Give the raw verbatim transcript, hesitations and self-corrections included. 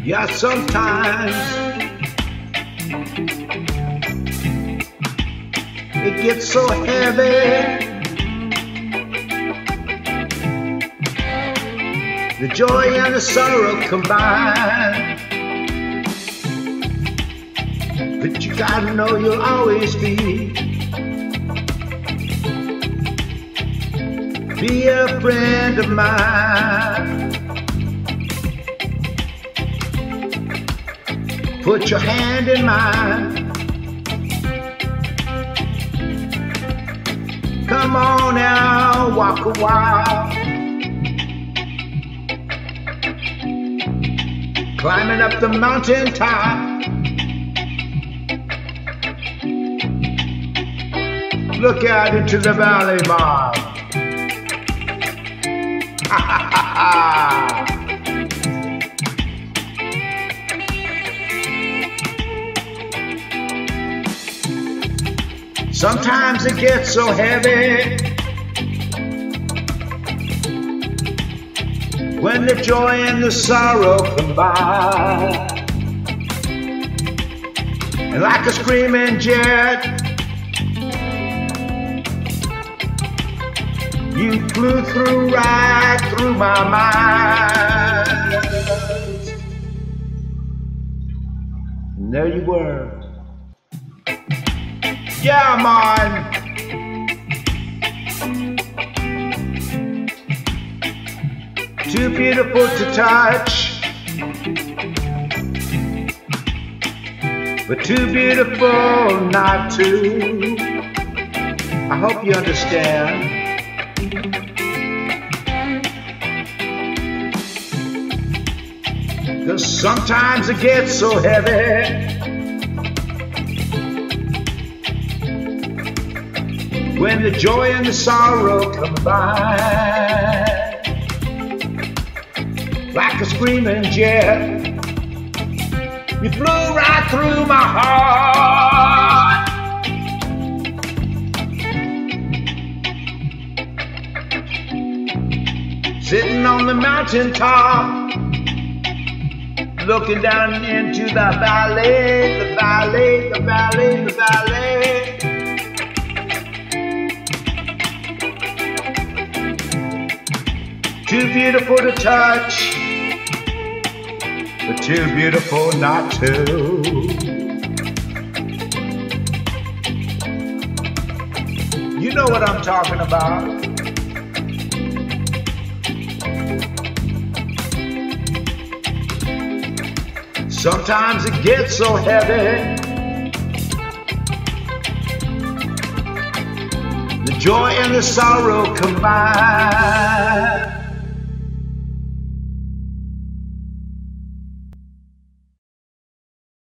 Yeah, sometimes it gets so heavy. The joy and the sorrow combine. But you gotta know you'll always be Be a friend of mine. Put your hand in mine. Come on now, walk a while. Climbing up the mountain top. Look out into the valley, Mom. Ha ha ha ha. Sometimes it gets so heavy when the joy and the sorrow combine. And like a screaming jet, you flew through, right through my mind. And there you were. Yeah, man. Too beautiful to touch, but too beautiful not to. I hope you understand. Cause sometimes it gets so heavy when the joy and the sorrow combine. Like a screaming jet, you flew right through my heart. Sitting on the mountain top, looking down into the valley, the valley, the valley, the valley. Too beautiful to touch, but too beautiful not to. You know what I'm talking about. Sometimes it gets so heavy, the joy and the sorrow combine.